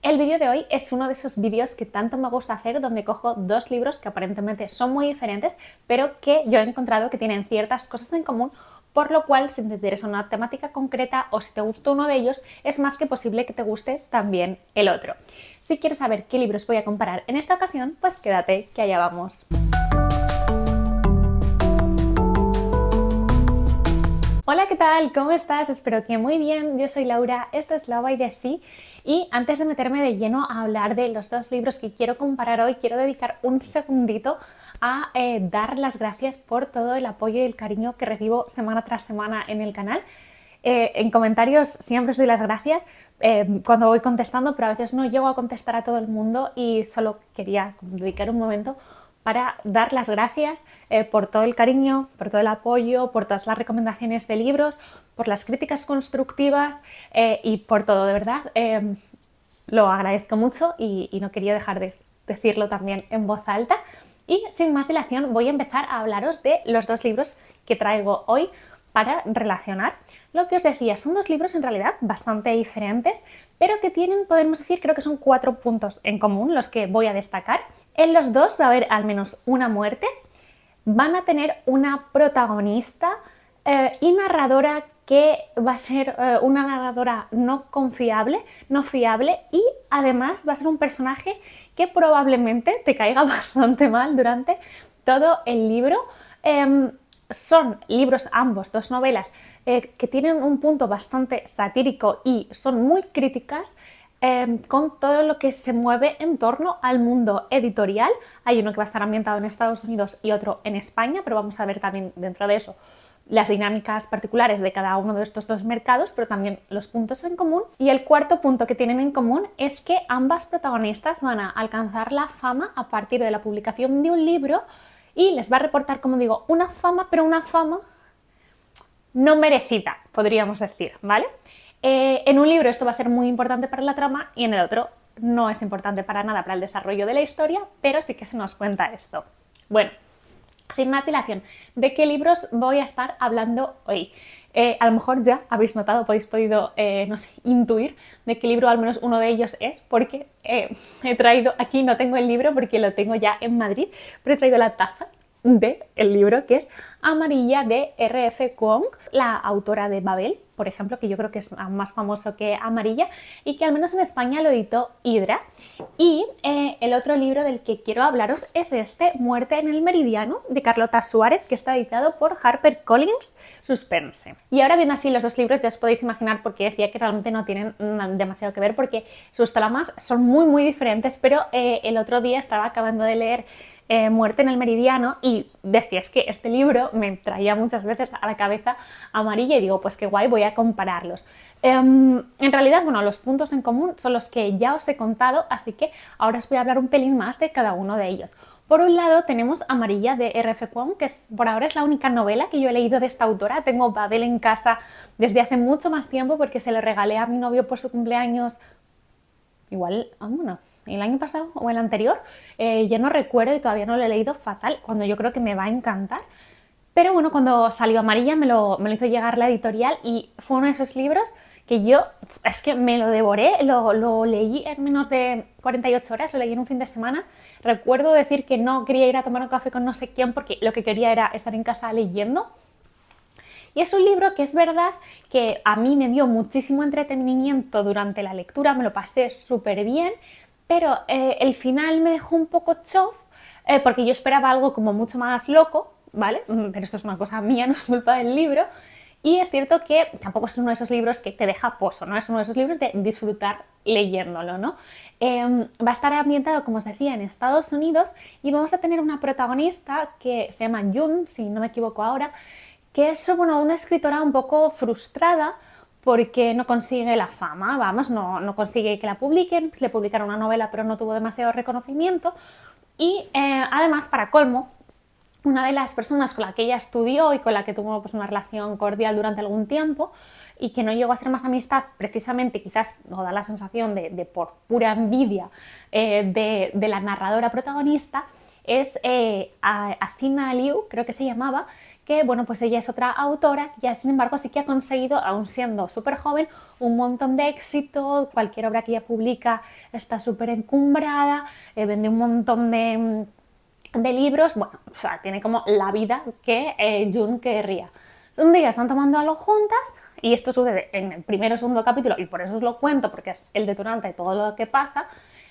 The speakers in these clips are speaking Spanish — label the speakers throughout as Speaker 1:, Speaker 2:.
Speaker 1: El vídeo de hoy es uno de esos vídeos que tanto me gusta hacer, donde cojo dos libros que aparentemente son muy diferentes, pero que yo he encontrado que tienen ciertas cosas en común, por lo cual si te interesa una temática concreta o si te gustó uno de ellos, es más que posible que te guste también el otro. Si quieres saber qué libros voy a comparar en esta ocasión, pues quédate que allá vamos. Hola, ¿qué tal? ¿Cómo estás? Espero que muy bien. Yo soy Laura, esto es Love by the Sea y antes de meterme de lleno a hablar de los dos libros que quiero comparar hoy, quiero dedicar un segundito a dar las gracias por todo el apoyo y el cariño que recibo semana tras semana en el canal. En comentarios siempre os doy las gracias cuando voy contestando, pero a veces no llego a contestar a todo el mundo y solo quería dedicar un momento para dar las gracias por todo el cariño, por todo el apoyo, por todas las recomendaciones de libros, por las críticas constructivas y por todo, de verdad. Lo agradezco mucho y no quería dejar de decirlo también en voz alta. Y sin más dilación voy a empezar a hablaros de los dos libros que traigo hoy para relacionar. Lo que os decía, son dos libros en realidad bastante diferentes, pero que tienen, podemos decir, creo que son 4 puntos en común los que voy a destacar. En los dos va a haber al menos una muerte, van a tener una protagonista y narradora que va a ser una narradora no confiable, no fiable, y además va a ser un personaje que probablemente te caiga bastante mal durante todo el libro. Son libros ambos, dos novelas, que tienen un punto bastante satírico y son muy críticas con todo lo que se mueve en torno al mundo editorial. Hay uno que va a estar ambientado en Estados Unidos y otro en España, pero vamos a ver también dentro de eso las dinámicas particulares de cada uno de estos dos mercados, pero también los puntos en común. Y el cuarto punto que tienen en común es que ambas protagonistas van a alcanzar la fama a partir de la publicación de un libro y les va a reportar, como digo, una fama, pero una fama no merecida, podríamos decir, ¿vale? En un libro esto va a ser muy importante para la trama y en el otro no es importante para nada para el desarrollo de la historia, pero sí que se nos cuenta esto. Bueno, sin más dilación, ¿de qué libros voy a estar hablando hoy? A lo mejor ya habéis notado, habéis podido, no sé, intuir de qué libro al menos uno de ellos es, porque he traído, aquí no tengo el libro porque lo tengo ya en Madrid, pero he traído la taza del libro, que es Amarilla, de R.F. Kuang, la autora de Babel, por ejemplo, que yo creo que es más famoso que Amarilla y que al menos en España lo editó Hydra. Y el otro libro del que quiero hablaros es este, Muerte en el Meridiano, de Carlota Suárez, que está editado por HarperCollins Suspense. Y ahora, viendo así los dos libros, ya os podéis imaginar por qué decía que realmente no tienen demasiado que ver, porque sus tramas son muy diferentes, pero el otro día estaba acabando de leer Muerte en el Meridiano y decía, es que este libro me traía muchas veces a la cabeza Amarilla y digo, pues qué guay, voy a compararlos. En realidad, bueno, los puntos en común son los que ya os he contado, así que ahora os voy a hablar un pelín más de cada uno de ellos. Por un lado tenemos Amarilla, de R.F. Kuang, que por ahora es la única novela que yo he leído de esta autora. Tengo Babel en casa desde hace mucho más tiempo porque se lo regalé a mi novio por su cumpleaños, igual, bueno, el año pasado o el anterior, ya no recuerdo y todavía no lo he leído, fatal, cuando yo creo que me va a encantar. Pero bueno, cuando salió Amarilla me lo hizo llegar la editorial y fue uno de esos libros que yo, es que me lo devoré, lo leí en menos de 48 horas, lo leí en un fin de semana. Recuerdo decir que no quería ir a tomar un café con no sé quién porque lo que quería era estar en casa leyendo. Y es un libro que es verdad que a mí me dio muchísimo entretenimiento durante la lectura, me lo pasé súper bien, pero el final me dejó un poco chof, porque yo esperaba algo como mucho más loco, ¿vale? Pero esto es una cosa mía, no es culpa del libro. Y es cierto que tampoco es uno de esos libros que te deja pozo, ¿no? Es uno de esos libros de disfrutar leyéndolo, ¿no? Va a estar ambientado, como os decía, en Estados Unidos y vamos a tener una protagonista que se llama Jun, si no me equivoco ahora, que es, bueno, una escritora un poco frustrada porque no consigue la fama, vamos, no consigue que la publiquen, le publicaron una novela pero no tuvo demasiado reconocimiento y además, para colmo, una de las personas con la que ella estudió y con la que tuvo pues una relación cordial durante algún tiempo y que no llegó a hacer más amistad, precisamente quizás no da la sensación de por pura envidia de la narradora protagonista, es Athena Liu, creo que se llamaba, que bueno, pues ella es otra autora que ya sin embargo sí que ha conseguido, aún siendo súper joven, un montón de éxito. Cualquier obra que ella publica está súper encumbrada, vende un montón de libros, bueno, o sea, tiene como la vida que June querría. Un día están tomando algo juntas y esto sucede en el primero o segundo capítulo y por eso os lo cuento porque es el detonante de todo lo que pasa.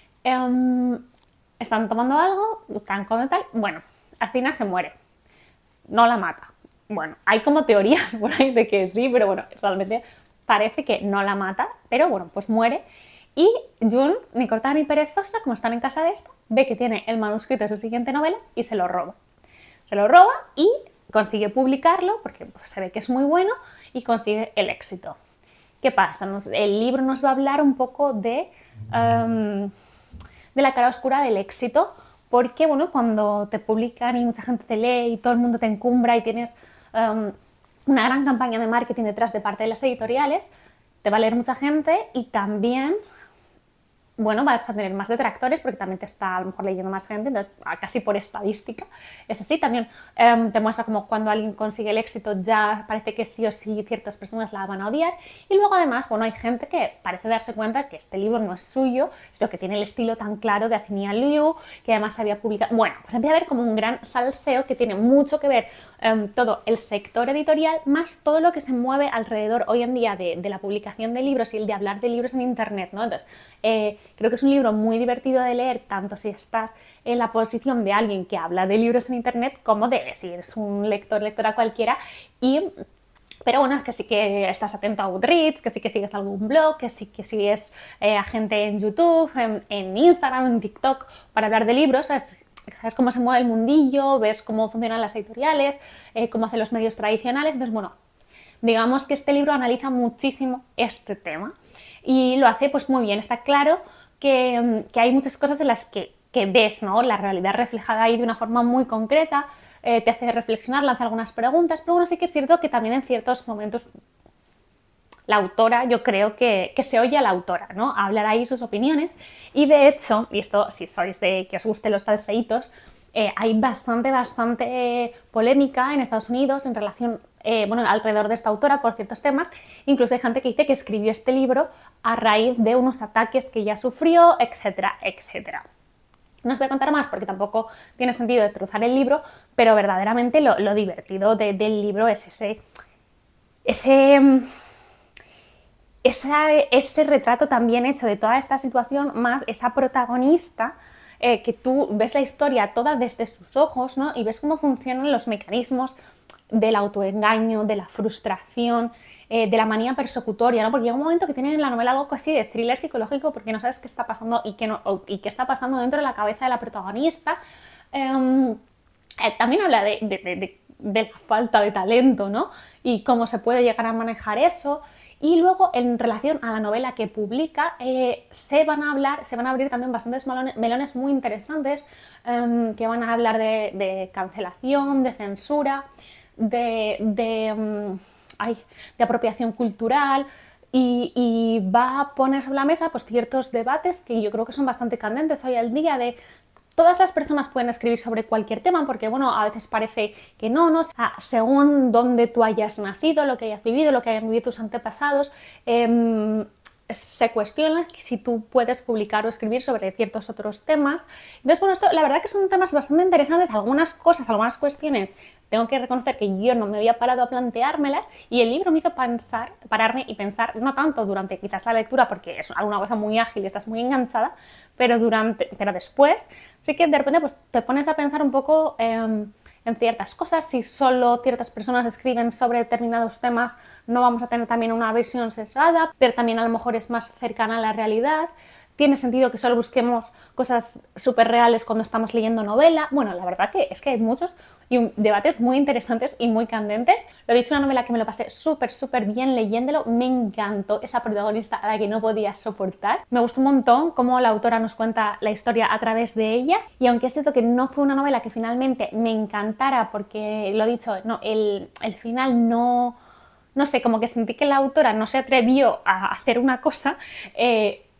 Speaker 1: Están tomando algo, están con tal, bueno, Athena se muere, no la mata. Bueno, hay como teorías por ahí de que sí, pero bueno, realmente parece que no la mata, pero bueno, pues muere. Y June, ni cortada ni perezosa, como están en casa de esta, ve que tiene el manuscrito de su siguiente novela y se lo roba. Se lo roba y consigue publicarlo, porque pues, se ve que es muy bueno, y consigue el éxito. ¿Qué pasa? El libro nos va a hablar un poco de la cara oscura del éxito, porque bueno, cuando te publican y mucha gente te lee y todo el mundo te encumbra y tienes una gran campaña de marketing detrás de parte de las editoriales, te va a leer mucha gente y también, bueno, vas a tener más detractores porque también te está a lo mejor leyendo más gente, entonces casi por estadística es así. También te muestra como cuando alguien consigue el éxito ya parece que sí o sí ciertas personas la van a odiar, y luego además, bueno, hay gente que parece darse cuenta que este libro no es suyo, sino que tiene el estilo tan claro de Athena Liu, que además se había publicado. Bueno, pues empieza a haber como un gran salseo que tiene mucho que ver todo el sector editorial más todo lo que se mueve alrededor hoy en día de la publicación de libros y el de hablar de libros en internet, ¿no? Entonces, creo que es un libro muy divertido de leer, tanto si estás en la posición de alguien que habla de libros en internet como de si eres un lectora cualquiera. Pero bueno, es que sí que estás atento a Goodreads, que sí que sigues algún blog, que sí que sigues a gente en YouTube, en Instagram, en TikTok para hablar de libros. Sabes cómo se mueve el mundillo, ves cómo funcionan las editoriales, cómo hacen los medios tradicionales. Entonces, bueno, digamos que este libro analiza muchísimo este tema y lo hace pues muy bien. Está claro que hay muchas cosas de las que ves, ¿no? La realidad reflejada ahí de una forma muy concreta, te hace reflexionar, lanza algunas preguntas, pero bueno, sí que es cierto que también en ciertos momentos la autora, yo creo que se oye a la autora, ¿no? A hablar ahí sus opiniones, y de hecho, y esto si sois de que os gusten los salseitos, hay bastante polémica en Estados Unidos en relación, bueno, alrededor de esta autora por ciertos temas. Incluso hay gente que dice que escribió este libro a raíz de unos ataques que ella sufrió, etcétera, etcétera. No os voy a contar más porque tampoco tiene sentido destrozar el libro, pero verdaderamente lo divertido del libro es ese retrato también hecho de toda esta situación, más esa protagonista, que tú ves la historia toda desde sus ojos, ¿no? Y ves cómo funcionan los mecanismos del autoengaño, de la frustración, de la manía persecutoria, ¿no? Porque llega un momento que tienen en la novela algo así de thriller psicológico porque no sabes qué está pasando y qué está pasando dentro de la cabeza de la protagonista. También habla de la falta de talento, ¿no? Y cómo se puede llegar a manejar eso. Y luego, en relación a la novela que publica, se van a abrir también bastantes melones muy interesantes, que van a hablar de cancelación, de censura, de apropiación cultural, y va a poner sobre la mesa pues ciertos debates que yo creo que son bastante candentes hoy en día. De todas las personas pueden escribir sobre cualquier tema, porque bueno, a veces parece que no, o sea, según dónde tú hayas nacido, lo que hayas vivido, lo que hayan vivido tus antepasados, se cuestiona si tú puedes publicar o escribir sobre ciertos otros temas. Entonces, bueno, esto la verdad que son temas bastante interesantes. Algunas algunas cuestiones, tengo que reconocer que yo no me había parado a planteármelas, y el libro me hizo pararme y pensar, no tanto durante quizás la lectura, porque es alguna cosa muy ágil y estás muy enganchada, pero después sí que de repente pues, te pones a pensar un poco en ciertas cosas. Si solo ciertas personas escriben sobre determinados temas, no vamos a tener también una visión sesgada, pero también a lo mejor es más cercana a la realidad. ¿Tiene sentido que solo busquemos cosas súper reales cuando estamos leyendo novela? Bueno, la verdad que es que hay muchos debates muy interesantes y muy candentes. Lo he dicho, una novela que me lo pasé súper bien leyéndolo. Me encantó esa protagonista a la que no podía soportar. Me gustó un montón cómo la autora nos cuenta la historia a través de ella, y aunque es cierto que no fue una novela que finalmente me encantara, porque lo he dicho, no, el final no sé, como que sentí que la autora no se atrevió a hacer una cosa,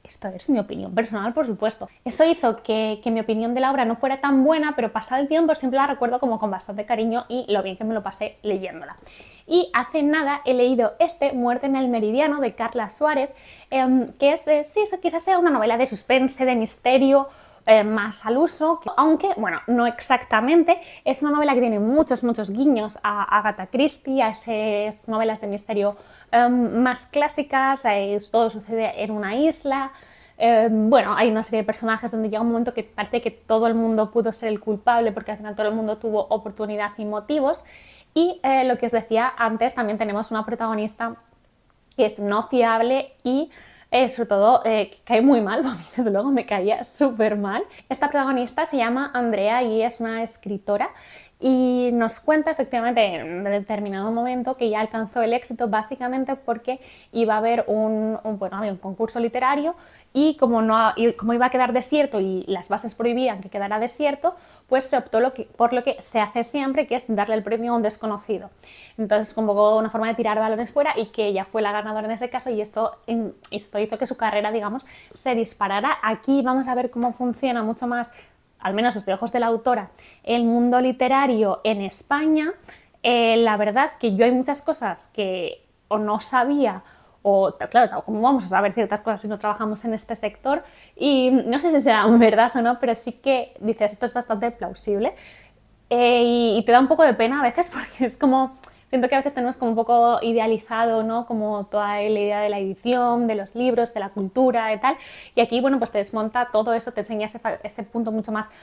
Speaker 1: Esto es mi opinión personal, por supuesto. Eso hizo que mi opinión de la obra no fuera tan buena, pero pasado el tiempo siempre la recuerdo como con bastante cariño y lo bien que me lo pasé leyéndola. Y hace nada he leído Muerte en el Meridiano, de Carla Suárez, que es, sí, eso quizás sea una novela de suspense, de misterio, más al uso, aunque, bueno, no exactamente. Es una novela que tiene muchos guiños a Agatha Christie, a esas novelas de misterio más clásicas. Todo sucede en una isla. Bueno, hay una serie de personajes donde llega un momento que parece que todo el mundo pudo ser el culpable, porque al final todo el mundo tuvo oportunidad y motivos. Y lo que os decía antes, también tenemos una protagonista que es no fiable y sobre todo que cae muy mal. Desde luego me caía súper mal. Esta protagonista se llama Andrea y es una escritora y nos cuenta efectivamente en determinado momento que ya alcanzó el éxito básicamente porque iba a haber bueno, había un concurso literario y como iba a quedar desierto y las bases prohibían que quedara desierto, pues se optó por lo que se hace siempre, que es darle el premio a un desconocido. Entonces convocó una forma de tirar balones fuera y que ella fue la ganadora en ese caso, y esto hizo que su carrera, digamos, se disparara. Aquí vamos a ver cómo funciona mucho más, al menos desde ojos de la autora, el mundo literario en España. La verdad que yo hay muchas cosas que o no sabía, o claro, ¿cómo vamos a saber ciertas cosas si no trabajamos en este sector? Y no sé si será verdad o no, pero sí que dices, esto es bastante plausible. Y te da un poco de pena a veces, porque es como, siento que a veces tenemos como un poco idealizado, ¿no? Como toda la idea de la edición, de los libros, de la cultura y tal. Y aquí, bueno, pues te desmonta todo eso, te enseña ese punto mucho más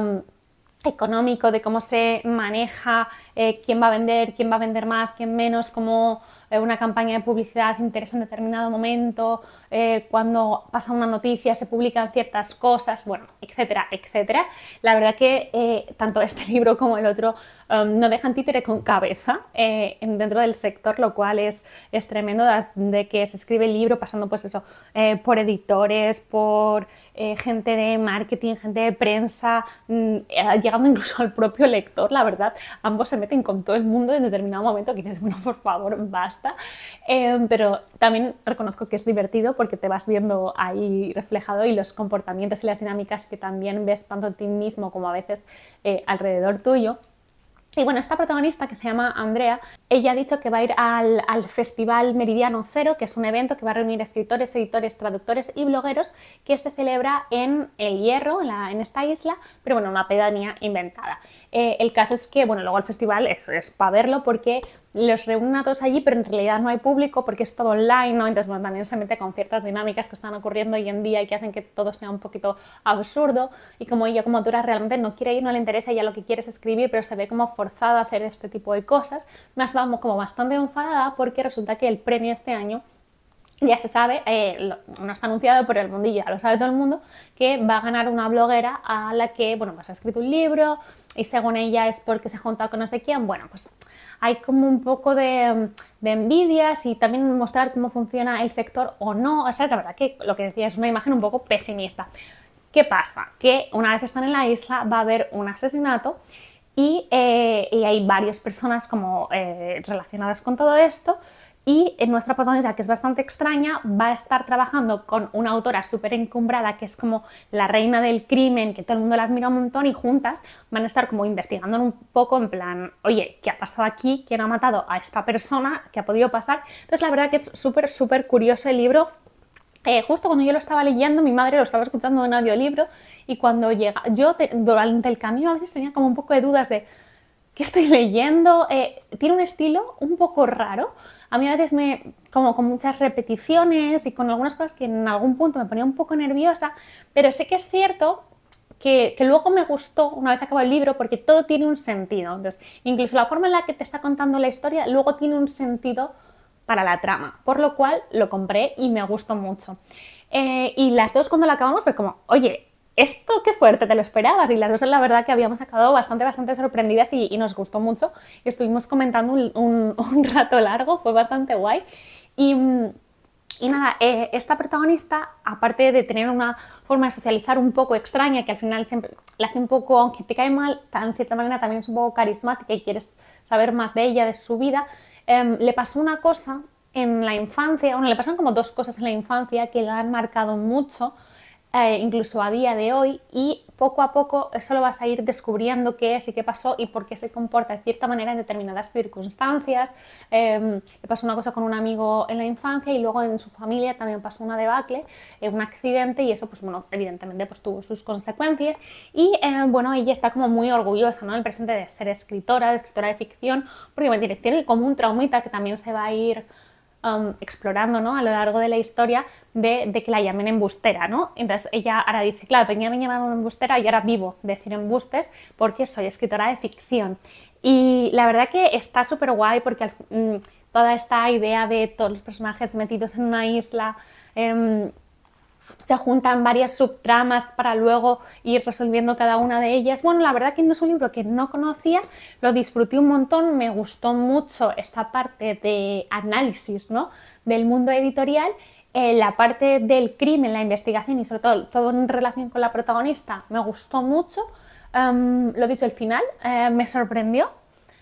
Speaker 1: económico de cómo se maneja, quién va a vender más, quién menos, cómo una campaña de publicidad interesa en determinado momento, cuando pasa una noticia se publican ciertas cosas, bueno, etcétera, etcétera. La verdad que tanto este libro como el otro no dejan títere con cabeza dentro del sector, lo cual es tremendo, de que se escribe el libro pasando pues eso, por editores, por gente de marketing, gente de prensa, llegando incluso al propio lector. La verdad, ambos se meten con todo el mundo en determinado momento que dices, bueno, por favor, basta. Pero también reconozco que es divertido porque te vas viendo ahí reflejado, y los comportamientos y las dinámicas que también ves tanto en ti mismo como a veces alrededor tuyo. Y bueno, esta protagonista, que se llama Andrea, ella ha dicho que va a ir al Festival Meridiano Cero, que es un evento que va a reunir escritores, editores, traductores y blogueros, que se celebra en El Hierro, en esta isla, pero bueno, una pedanía inventada. El caso es que, bueno, luego el festival es para verlo, porque los reúnen a todos allí, pero en realidad no hay público porque es todo online, ¿no? Entonces, bueno, también se mete con ciertas dinámicas que están ocurriendo hoy en día y que hacen que todo sea un poquito absurdo. Y como ella, como autora, realmente no quiere ir, no le interesa, ella lo que quiere es escribir, pero se ve como forzada a hacer este tipo de cosas. Más vamos como bastante enfadada porque resulta que el premio este año ya se sabe, no está anunciado, pero el mundillo ya lo sabe todo el mundo, que va a ganar una bloguera a la que, bueno, pues ha escrito un libro y según ella es porque se ha juntado con no sé quién. Bueno, pues hay como un poco de envidias y también mostrar cómo funciona el sector o no. O sea, la verdad que lo que decía es una imagen un poco pesimista. ¿Qué pasa? Que una vez están en la isla va a haber un asesinato y hay varias personas como relacionadas con todo esto. Y en nuestra protagonista, que es bastante extraña, va a estar trabajando con una autora súper encumbrada, que es como la reina del crimen, que todo el mundo la admira un montón, y juntas van a estar como investigando un poco en plan, oye, ¿qué ha pasado aquí? ¿Quién ha matado a esta persona? ¿Qué ha podido pasar? Entonces la verdad que es súper curioso el libro. Justo cuando yo lo estaba leyendo, mi madre lo estaba escuchando en audiolibro, y cuando llega, durante el camino a veces tenía como un poco de dudas de ¿qué estoy leyendo? Tiene un estilo un poco raro. A mí a veces como con muchas repeticiones y con algunas cosas que en algún punto me ponía un poco nerviosa, pero sí que es cierto que luego me gustó una vez acabado el libro porque todo tiene un sentido. Entonces, incluso la forma en la que te está contando la historia luego tiene un sentido para la trama, por lo cual lo compré y me gustó mucho. Y las dos, cuando la acabamos, fue como, oye, esto qué fuerte, ¿te lo esperabas? Y las dos, la verdad, que habíamos acabado bastante sorprendidas y nos gustó mucho. Estuvimos comentando un rato largo, fue bastante guay. Y nada, esta protagonista, aparte de tener una forma de socializar un poco extraña, que al final siempre le hace un poco, aunque te cae mal, en cierta manera también es un poco carismática y quieres saber más de ella, de su vida, le pasó una cosa en la infancia, bueno, le pasan como dos cosas en la infancia que la han marcado mucho, incluso a día de hoy, y poco a poco eso lo vas a ir descubriendo qué es y qué pasó y por qué se comporta de cierta manera en determinadas circunstancias. Le pasó una cosa con un amigo en la infancia y luego en su familia también pasó una debacle, un accidente, y eso pues bueno, evidentemente pues tuvo sus consecuencias, y bueno, ella está como muy orgullosa, ¿no?, en el presente de ser escritora de ficción, porque bueno, tiene como un traumita que también se va a ir explorando, ¿no?, a lo largo de la historia de que la llamen embustera, ¿no? Entonces ella ahora dice, claro, me llamaban embustera y ahora vivo de decir embustes porque soy escritora de ficción. Y la verdad que está súper guay porque toda esta idea de todos los personajes metidos en una isla, se juntan varias subtramas para luego ir resolviendo cada una de ellas. Bueno, la verdad que no es un libro que no conocía, lo disfruté un montón, me gustó mucho esta parte de análisis, ¿no?, del mundo editorial, la parte del crimen, la investigación y sobre todo en relación con la protagonista me gustó mucho. Lo dicho, el final me sorprendió.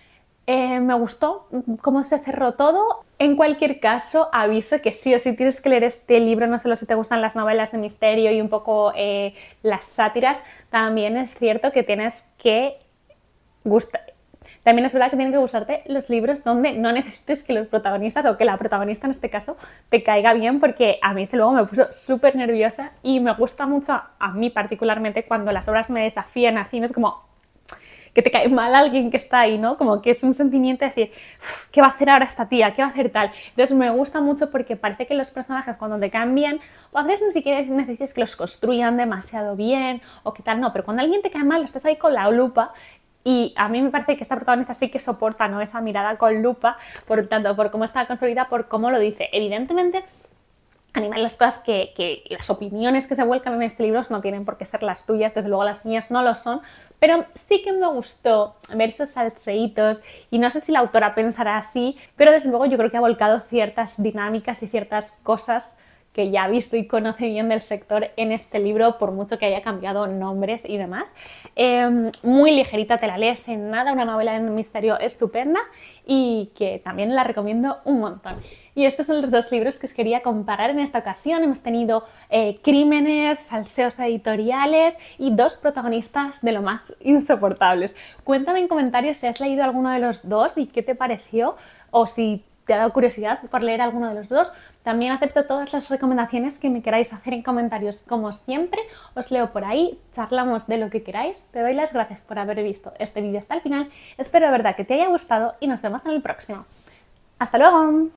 Speaker 1: Me gustó cómo se cerró todo. En cualquier caso, aviso que sí o sí tienes que leer este libro, no solo si te gustan las novelas de misterio y un poco las sátiras, también es cierto que tienes que gustar. También es verdad que tienen que gustarte los libros donde no necesites que los protagonistas, o que la protagonista en este caso, te caiga bien, porque a mí luego me puso súper nerviosa y me gusta mucho, a mí particularmente, cuando las obras me desafían así, no es como que te cae mal alguien que está ahí, ¿no? Como que es un sentimiento de decir, ¿qué va a hacer ahora esta tía? ¿Qué va a hacer tal? Entonces me gusta mucho porque parece que los personajes cuando te caen bien, o a veces ni siquiera necesitas que los construyan demasiado bien o que tal, no, pero cuando alguien te cae mal, estás ahí con la lupa. Y a mí me parece que esta protagonista sí que soporta, ¿no?, esa mirada con lupa, por tanto, por cómo está construida, por cómo lo dice. Evidentemente, animar las cosas que las opiniones que se vuelcan en este libro no tienen por qué ser las tuyas, desde luego las mías no lo son, pero sí que me gustó ver esos salseitos y no sé si la autora pensará así, pero desde luego yo creo que ha volcado ciertas dinámicas y ciertas cosas que ya ha visto y conoce bien del sector en este libro, por mucho que haya cambiado nombres y demás. Muy ligerita, te la lees en nada, una novela de misterio estupenda y que también la recomiendo un montón. Y estos son los dos libros que os quería comparar en esta ocasión. Hemos tenido crímenes, salseos editoriales y dos protagonistas de lo más insoportables. Cuéntame en comentarios si has leído alguno de los dos y qué te pareció, o si te ha dado curiosidad por leer alguno de los dos. También acepto todas las recomendaciones que me queráis hacer en comentarios. Como siempre, os leo por ahí, charlamos de lo que queráis. Te doy las gracias por haber visto este vídeo hasta el final. Espero de verdad que te haya gustado y nos vemos en el próximo. ¡Hasta luego!